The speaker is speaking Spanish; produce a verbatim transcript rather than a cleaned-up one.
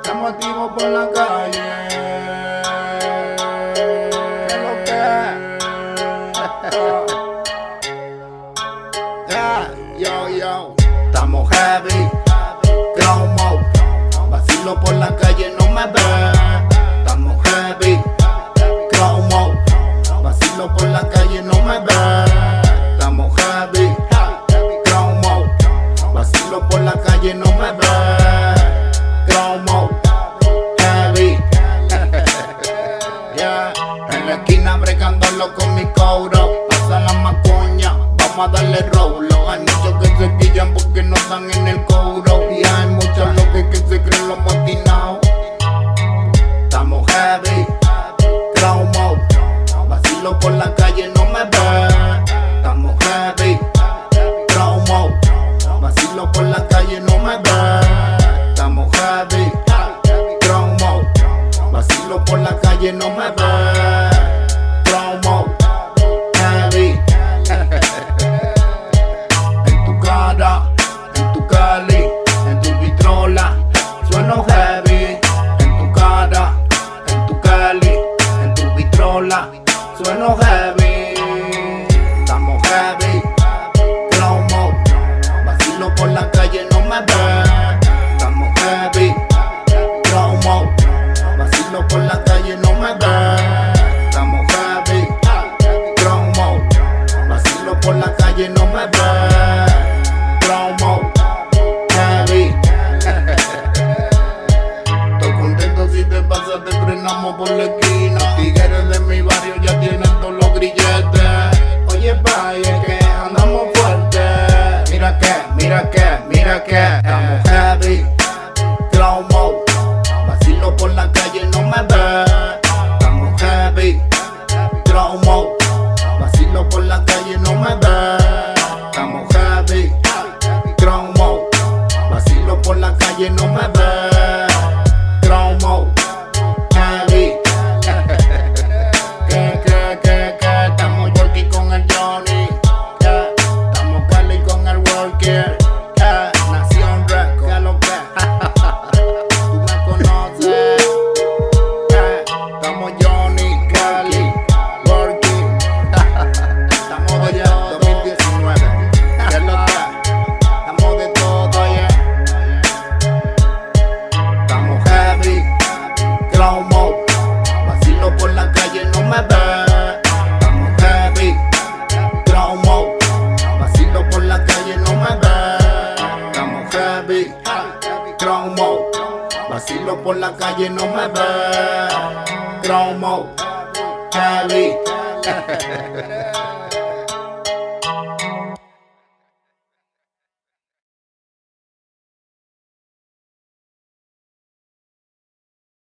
Estamos activos por la calle. ¿Qué es lo que es? Yeah, yo, yo. Estamos heavy, cromo. Vacilo por la calle, no me ve. Estamos heavy, cromo. Vacilo por la calle, no me ve. Estamos heavy, cromo. Vacilo por la calle, no me ve. Cromo, heavy. Yeah. En la esquina bregándolo con mi cobro. Pasa la macoña, vamos a darle rolo. Hay muchos que se quillan porque no están en el cobro. Y hay muchos locos que se creen los motinados. Estamos heavy, cromo. Vacilo por la calle, no me ve. Estamos heavy, cromo. Vacilo por la calle, no me ve. Estamos heavy, cromo. Vacilo por la calle, no me ve. Cromo, heavy. En tu cara, en tu cali, en tu vitrola, sueno heavy. En tu cara, en tu cali, en tu vitrola, sueno heavy. Estamos heavy, cromo. Vacilo por la calle, no me ve. Estamos heavy, cromo. Vacilo por la calle, no me ve. Estamos heavy, cromo. Vacilo por la calle, no me ve. Cromo, heavy. Estoy contento si te pasas, te frenamos por la esquina. Tigres de mi barrio ya tienen todos los grilletes. Oye, vaya que andamos fuerte. Mira que, mira que, mira que estamos heavy, cromo. Vacilo por la calle, no me ve. Estamos heavy, cromo. Vacilo por la calle, no me ve. Estamos heavy, cromo. Vacilo por la calle, no me ve. Cromo, heavy. Que, que, que, que estamos Yorkie con el Johnny. Que estamos Cali con el Walker. Que Nación Record. Que lo que tú me conoces. Que estamos Johnny, Cali, Walker. Estamos de dos mil diecinueve. Que lo que estamos de todo, yeah. Estamos heavy, cromo. Vacilo por la calle, no me ve. Estamos heavy, cromo. Vacilo por la calle, no me ve. Estamos heavy, cromo. Vacilo por la calle, no me ve. Cromo, heavy.